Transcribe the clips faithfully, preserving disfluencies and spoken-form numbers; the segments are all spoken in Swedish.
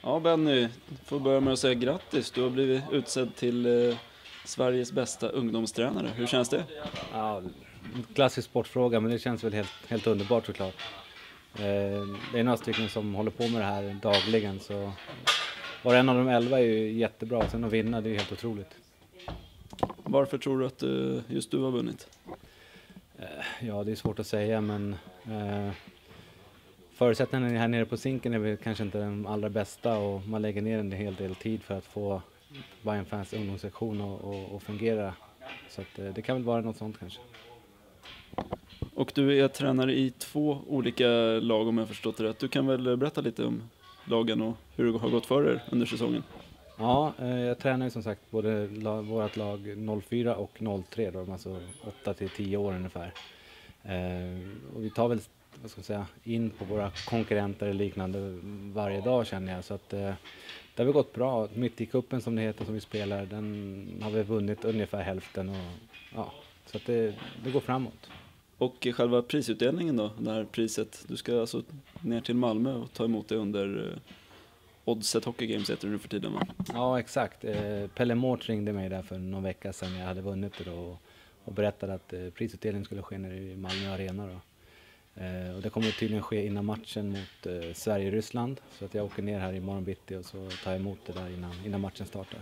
Ja, Benny, får börja med att säga grattis. Du har blivit utsedd till eh, Sveriges bästa ungdomstränare. Hur känns det? Ja, klassisk sportfråga, men det känns väl helt, helt underbart såklart. Eh, det är några stycken som håller på med det här dagligen, så var en av de elva är ju jättebra. Sen att vinna, det är ju helt otroligt. Varför tror du att eh, just du har vunnit? Eh, ja, det är svårt att säga, men eh, förutsättningarna här nere på Zinken är väl kanske inte den allra bästa, och man lägger ner en hel del tid för att få Bayern Fans ungdomssektion och, och, och fungera. Så att, eh, det kan väl vara något sånt kanske. Och du är tränare i två olika lag, om jag förstått det rätt. Du kan väl berätta lite om lagen och hur det har gått för er under säsongen? Ja, eh, jag tränar ju som sagt både la, vårt lag noll fyra och noll tre, då, alltså åtta till tio år ungefär. Eh, och vi tar väl, vad ska jag säga, in på våra konkurrenter och liknande varje dag, känner jag. Så att eh, det har väl gått bra. Mitt i kuppen som det heter, som vi spelar, den har vi vunnit ungefär hälften. Och, ja, så att det, det går framåt. Och själva prisutdelningen då, det här priset. Du ska alltså ner till Malmö och ta emot det under eh, Oddset Hockey Games heter det nu för tiden, va? Ja, exakt. Eh, Pelle Mårts ringde mig där för någon vecka sedan jag hade vunnit det då, och, och berättade att eh, prisutdelningen skulle ske nere i Malmö Arena då. Eh, och det kommer tydligen ske innan matchen mot eh, Sverige-Ryssland, så att jag åker ner här i morgon bitti och så tar jag emot det där innan, innan matchen startar.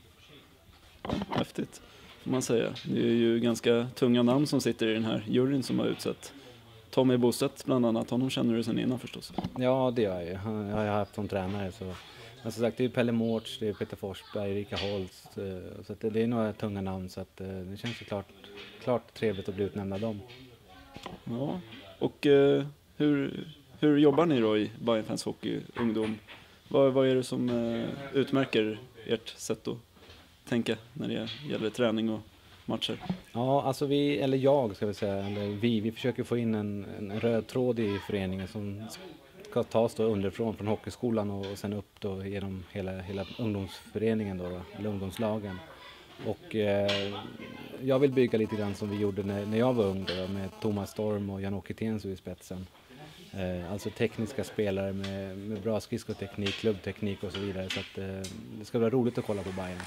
Häftigt, får man säga. Det är ju ganska tunga namn som sitter i den här juryn som har utsett. Tommy Bostedt bland annat, honom känner du sen innan förstås. Ja, det gör jag ju. Han- Jag har haft som tränare. Så. Men som sagt, det är Pelle Mårts, det är Peter Forsberg, Erika Holst. eh, Så att det, det är några tunga namn, så att eh, det känns ju klart, klart trevligt att bli utnämnd av dem. Ja, och eh, hur, hur jobbar ni då i Bayern Fans Hockey Ungdom? Vad, vad är det som eh, utmärker ert sätt att tänka när det gäller träning och matcher? Ja, alltså vi, eller jag ska vi säga, eller vi, vi försöker få in en, en röd tråd i föreningen som ska tas då underifrån från hockeyskolan och, och sen upp då genom hela, hela ungdomsföreningen då, då, eller ungdomslagen. Och eh, jag vill bygga lite grann som vi gjorde när, när jag var ung då, med Thomas Storm och Jan-Åke Tensu i spetsen. Eh, alltså tekniska spelare med, med bra skridskoteknik, klubbteknik och så vidare. Så att, eh, det ska vara roligt att kolla på Bayern.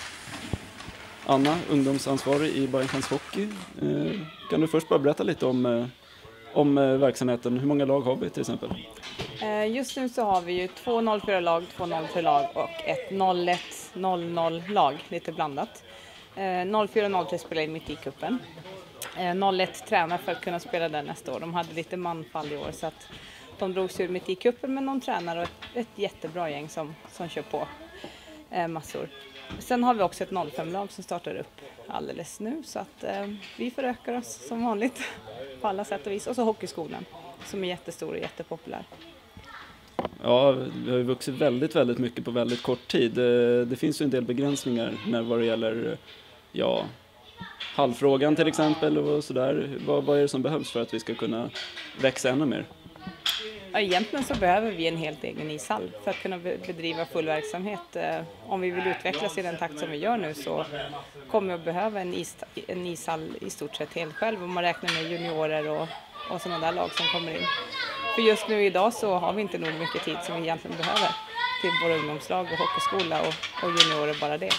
Anna, ungdomsansvarig i Bayern Fans Hockey. Eh, kan du först bara berätta lite om, eh, om eh, verksamheten? Hur många lag har vi till exempel? Eh, Just nu så har vi ju två noll fyra-lag, två noll tre-lag och ett noll ett noll noll-lag, lite blandat. Eh, noll fyra noll tre spelar i mitt i kuppen. Eh, noll ett tränar för att kunna spela där nästa år. De hade lite manfall i år, så att de drog sig ur mitt i kuppen, med någon tränare och ett, ett jättebra gäng som, som kör på eh, massor. Sen har vi också ett noll fem-lag som startar upp alldeles nu, så att eh, vi förökar oss som vanligt på alla sätt och vis. Och så hockeyskolan som är jättestor och jättepopulär. Ja, vi har ju vuxit väldigt, väldigt mycket på väldigt kort tid. Eh, Det finns ju en del begränsningar när vad det gäller, eh, ja, hallfrågan till exempel och sådär. Vad, vad är det som behövs för att vi ska kunna växa ännu mer? Ja, egentligen så behöver vi en helt egen ishall för att kunna be- bedriva full verksamhet. Eh, Om vi vill utvecklas i den takt som vi gör nu så kommer vi att behöva en, is- en ishall i stort sett helt själv, om man räknar med juniorer och, och sådana där lag som kommer in. För just nu idag så har vi inte nog mycket tid som vi egentligen behöver till våra ungdomslag och hockeyskola och, och juniorer, bara det.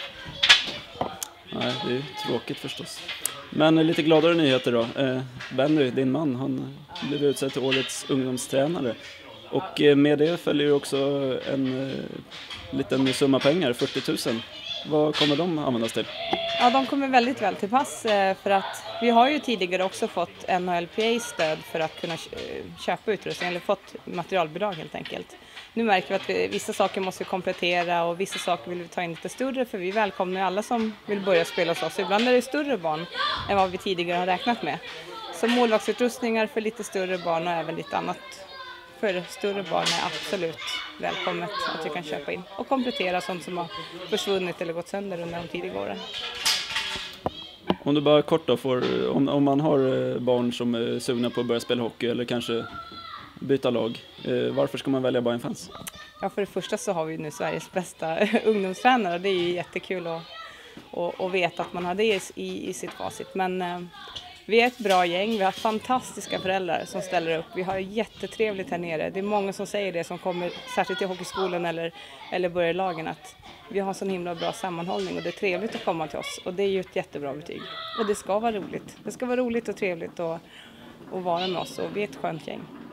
Nej, det är ju tråkigt förstås. Men lite gladare nyheter då. Eh, Benny, din man, han blev utsedd till årets ungdomstränare. Och eh, med det följer ju också en eh, liten summa pengar, fyrtio tusen. Vad kommer de användas till? Ja, de kommer väldigt väl till pass, eh, för att vi har ju tidigare också fått N H L P A-stöd för att kunna kö- köpa utrustning, eller fått materialbidrag helt enkelt. Nu märker vi att vi, vissa saker måste vi komplettera och vissa saker vill vi ta in lite större, för vi välkomnar alla som vill börja spela hos oss. Ibland är det större barn än vad vi tidigare har räknat med. Så målvaktsutrustningar för lite större barn och även lite annat för större barn är absolut välkommet att vi kan köpa in och komplettera sånt som har försvunnit eller gått sönder under de tidiga åren. Om du bara kort då får, om, om man har eh, barn som är sugna på att börja spela hockey eller kanske byta lag, eh, varför ska man välja Bayern Fans? Ja, för det första så har vi nu Sveriges bästa ungdomstränare, och det är ju jättekul att, att, att veta att man har det i, i sitt facit. Men eh, Vi är ett bra gäng, vi har fantastiska föräldrar som ställer upp. Vi har jättetrevligt här nere. Det är många som säger det som kommer särskilt till hockeyskolan eller, eller börjar i lagen att vi har en sån himla bra sammanhållning och det är trevligt att komma till oss. Och det är ju ett jättebra betyg. Och det ska vara roligt. Det ska vara roligt och trevligt att, att vara med oss och vi är ett skönt gäng.